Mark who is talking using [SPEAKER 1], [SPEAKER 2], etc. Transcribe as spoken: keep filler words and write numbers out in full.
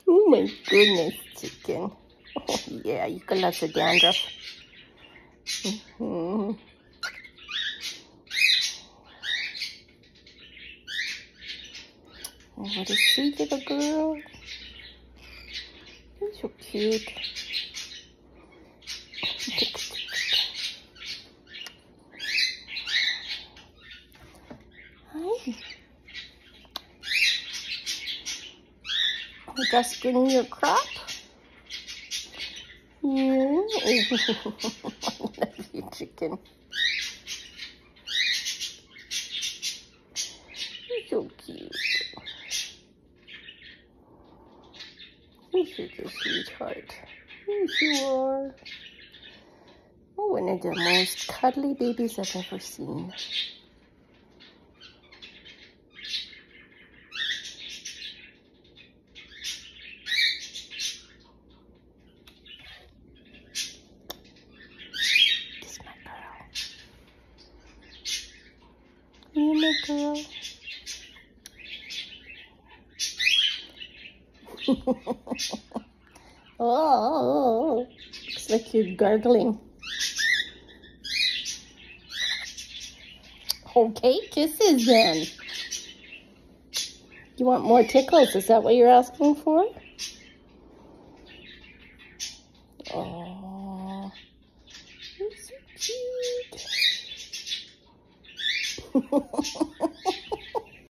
[SPEAKER 1] Oh my goodness, chicken. Oh yeah, you got lots of dandruff. Mm-hmm. Oh, what a sweet little girl. You're so cute. Hi. Just getting your crop? Yeah. I love you, chicken. You're so cute. You're such a sweetheart. Yes, you are. Oh, one of the most cuddly babies I've ever seen. Kiss my girl. You my girl. Oh, looks like you're gargling. Okay, kisses then. You want more tickles? Is that what you're asking for? Oh, you're so cute.